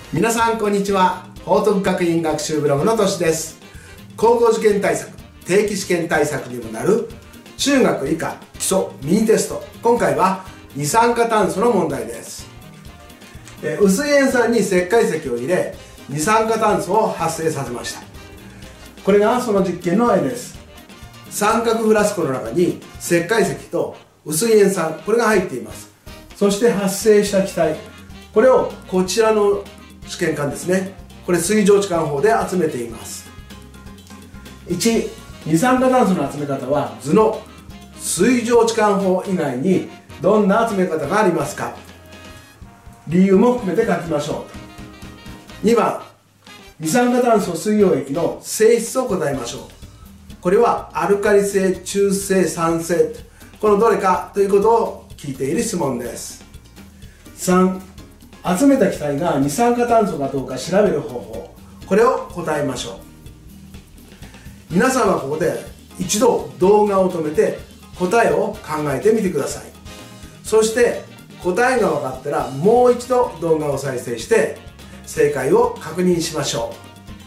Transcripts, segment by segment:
皆さんこんにちは。報徳学院学習ブログのとしです。高校受験対策、定期試験対策にもなる中学理科基礎ミニテスト。今回は二酸化炭素の問題です。薄い塩酸に石灰石を入れ二酸化炭素を発生させました。これがその実験の絵です。三角フラスコの中に石灰石と薄い塩酸、これが入っています。そして発生した気体、これをこちらの試験管ですね、これ水蒸置換法で集めています。1、二酸化炭素の集め方は図の水蒸置換法以外にどんな集め方がありますか。理由も含めて書きましょう。2番、二酸化炭素水溶液の性質を答えましょう。これはアルカリ性、中性、酸性、このどれかということを聞いている質問です。3、集めた気体が二酸化炭素かどうか調べる方法、これを答えましょう。皆さんはここで一度動画を止めて答えを考えてみてください。そして答えが分かったらもう一度動画を再生して正解を確認しましょ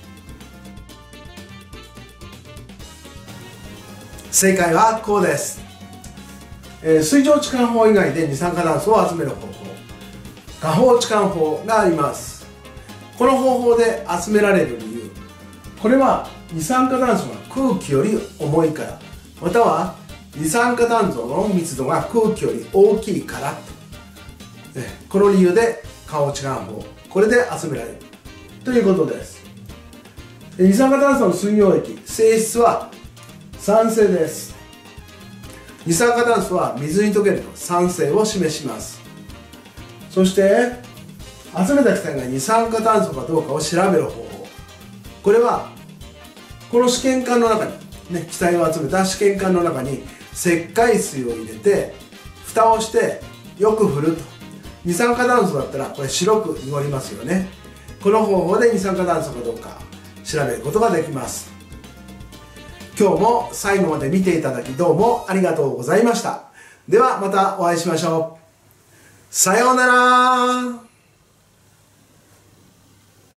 う。正解はこうです。水蒸置換法以外で二酸化炭素を集める方法、下方置換法があります。この方法で集められる理由、これは二酸化炭素が空気より重いから、または二酸化炭素の密度が空気より大きいから、この理由で下方置換法、これで集められるということです。二酸化炭素の水溶液、性質は酸性です。二酸化炭素は水に溶けると酸性を示します。そして集めた気体が二酸化炭素かどうかを調べる方法、これはこの試験管の中に、気体を集めた試験管の中に石灰水を入れて蓋をしてよく振ると、二酸化炭素だったらこれ白く濁りますよね。この方法で二酸化炭素かどうか調べることができます。今日も最後まで見ていただきどうもありがとうございました。ではまたお会いしましょう。さようなら。